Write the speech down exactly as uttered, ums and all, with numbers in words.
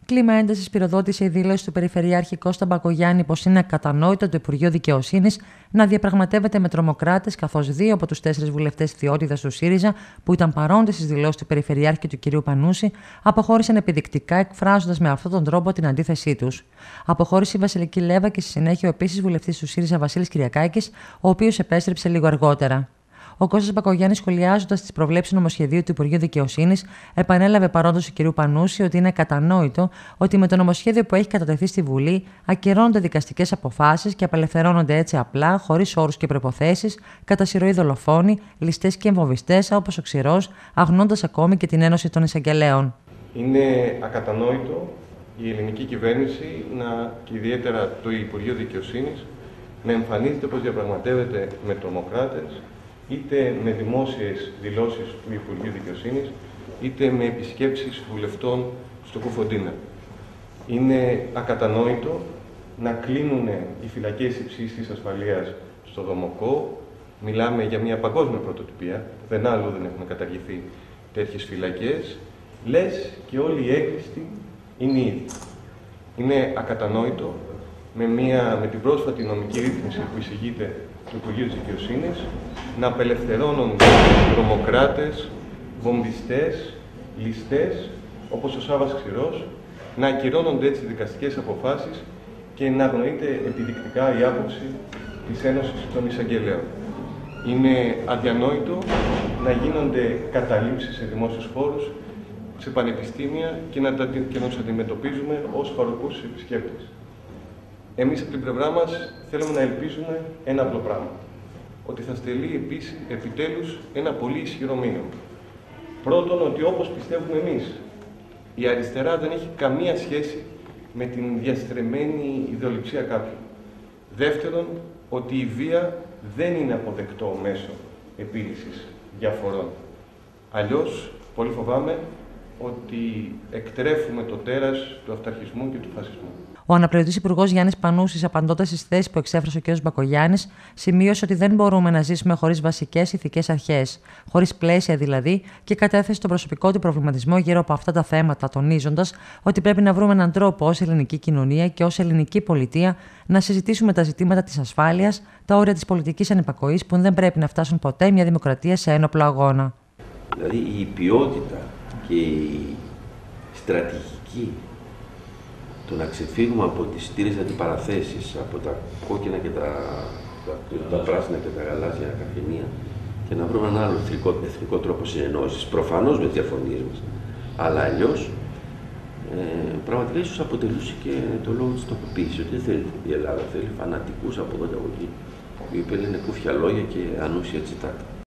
Κλίμα έντασης πυροδότησε η δήλωση του Περιφερειάρχη Κώστα Μπακογιάννη πως είναι ακατανόητο το Υπουργείο Δικαιοσύνης να διαπραγματεύεται με τρομοκράτες, καθώς δύο από τους τέσσερις βουλευτές ιδιότητας του ΣΥΡΙΖΑ, που ήταν παρόντες στις δηλώσεις του Περιφερειάρχη και του κ. Πανούση, αποχώρησαν επιδεικτικά, εκφράζοντας με αυτόν τον τρόπο την αντίθεσή τους. Αποχώρησε η Βασιλική Λέβα και στη συνέχεια ο επίσης βουλευτής του ΣΥΡΙΖΑ Βασίλης Κυριακάκης, ο οποίος επέστρεψε λίγο αργότερα. Ο Κώστας Μπακογιάννης, σχολιάζοντας τις προβλέψεις νομοσχεδίου του Υπουργείου Δικαιοσύνης, επανέλαβε παρόντως του κ. Πανούση ότι είναι κατανόητο ότι με το νομοσχέδιο που έχει κατατεθεί στη Βουλή ακυρώνονται δικαστικές αποφάσεις και απελευθερώνονται έτσι απλά, χωρίς όρους και προϋποθέσεις, κατά συρροή δολοφόνοι, ληστές και εμβοβιστές όπως ο Ξηρός, αγνοώντας ακόμη και την Ένωση των Εισαγγελέων. Είναι ακατανόητο η ελληνική κυβέρνηση να, και ιδιαίτερα το Υπουργείο Δικαιοσύνης να εμφανίζεται πως διαπραγματεύεται με τρομοκράτες, είτε με δημόσιες δηλώσεις του Υπουργείου Δικαιοσύνης, είτε με επισκέψεις βουλευτών στο Κουφοντίνα. Είναι ακατανόητο να κλείνουν οι φυλακές υψίστης ασφαλείας στο Δομοκό. Μιλάμε για μια παγκόσμια πρωτοτυπία, δεν άλλο δεν έχουν καταργηθεί τέτοιες φυλακές. Λες και όλοι οι έκλειστοι είναι ίδιοι. Είναι ακατανόητο με, μια, με την πρόσφατη νομική ρύθμιση που εισηγείται του Υπουργείου της Δικαιοσύνης να απελευθερώνονται τρομοκράτες, βομβιστές, ληστές, όπως ο Σάββας Ξηρός, να ακυρώνονται έτσι δικαστικές αποφάσεις και να αγνοείται επιδεικτικά η άποψη της Ένωσης των Εισαγγελέων. Είναι αδιανόητο να γίνονται καταλήψεις σε δημόσιους χώρους, σε πανεπιστήμια και να, τα, και να τους αντιμετωπίζουμε ως χαροπούς επισκέπτες. Εμείς από την πλευρά μας θέλουμε να ελπίζουμε ένα απλό πράγμα. Ότι θα στελεί επίσης, επιτέλους ένα πολύ ισχυρό μήνυμα. Πρώτον, ότι όπως πιστεύουμε εμείς, η αριστερά δεν έχει καμία σχέση με την διαστρεμμένη ιδεολειψία κάποιου. Δεύτερον, ότι η βία δεν είναι αποδεκτό μέσο επίλυσης διαφορών. Αλλιώς, πολύ φοβάμαι, ότι εκτρέφουμε το τέρας του αυταρχισμού και του φασισμού. Ο αναπληρωτής υπουργός Γιάννης Πανούσης, απαντώντας στις θέσεις που εξέφρασε ο κ. Μπακογιάννης, σημείωσε ότι δεν μπορούμε να ζήσουμε χωρίς βασικές ηθικές αρχές, χωρίς πλαίσια δηλαδή, και κατέθεσε τον προσωπικό του προβληματισμό γύρω από αυτά τα θέματα, τονίζοντας ότι πρέπει να βρούμε έναν τρόπο ως ελληνική κοινωνία και ως ελληνική πολιτεία να συζητήσουμε τα ζητήματα της ασφάλειας, τα όρια της πολιτικής ανυπακοής που δεν πρέπει να φτάσουν ποτέ μια δημοκρατία σε ένοπλο αγώνα. Δηλαδή η ποιότητα και η στρατηγική, το να ξεφύγουμε από τις στήρες αντιπαραθέσεις, από τα κόκκινα και τα, τα, τα πράσινα και τα γαλάζια καφενεία και να βρούμε έναν άλλο εθνικό, εθνικό τρόπο συνεννόησης, προφανώς με τις διαφωνίες μας, αλλά αλλιώς ε, πραγματικά ίσως αποτελούσε και το λόγο της τοποποίησης, ότι δεν θέλει η Ελλάδα, θέλει φανατικούς από εδώ και από εκεί, οι οποίοι λένε κούφια λόγια και ανούσια τσιτάτα.